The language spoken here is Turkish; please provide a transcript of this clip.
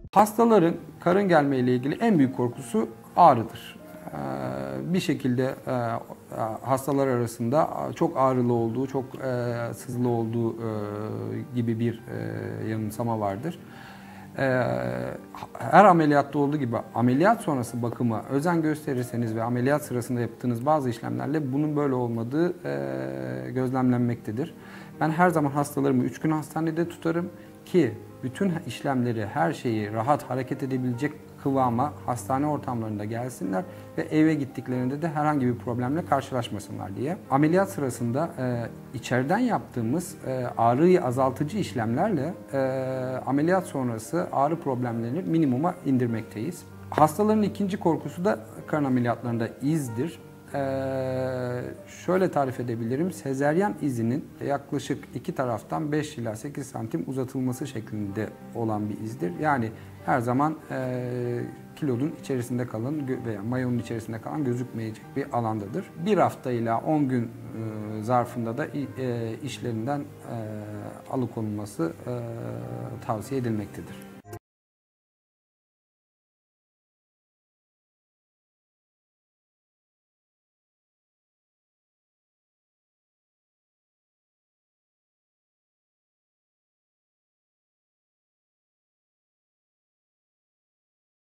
Hastaların karın germe ile ilgili en büyük korkusu ağrıdır. Bir şekilde hastalar arasında çok ağrılı olduğu, çok sızılı olduğu gibi bir yanılsama vardır. Her ameliyatta olduğu gibi ameliyat sonrası bakıma özen gösterirseniz ve ameliyat sırasında yaptığınız bazı işlemlerle bunun böyle olmadığı gözlemlenmektedir. Ben her zaman hastalarımı 3 gün hastanede tutarım ki bütün işlemleri, her şeyi rahat hareket edebilecek kıvama hastane ortamlarında gelsinler ve eve gittiklerinde de herhangi bir problemle karşılaşmasınlar diye. Ameliyat sırasında içeriden yaptığımız ağrıyı azaltıcı işlemlerle ameliyat sonrası ağrı problemlerini minimuma indirmekteyiz. Hastaların ikinci korkusu da karın ameliyatlarında izdir. Şöyle tarif edebilirim. Sezeryan izinin yaklaşık iki taraftan 5 ila 8 santim uzatılması şeklinde olan bir izdir. Yani her zaman kilodun içerisinde kalan veya mayonun içerisinde kalan gözükmeyecek bir alandadır. Bir hafta ila 10 gün zarfında da işlerinden alıkonulması tavsiye edilmektedir.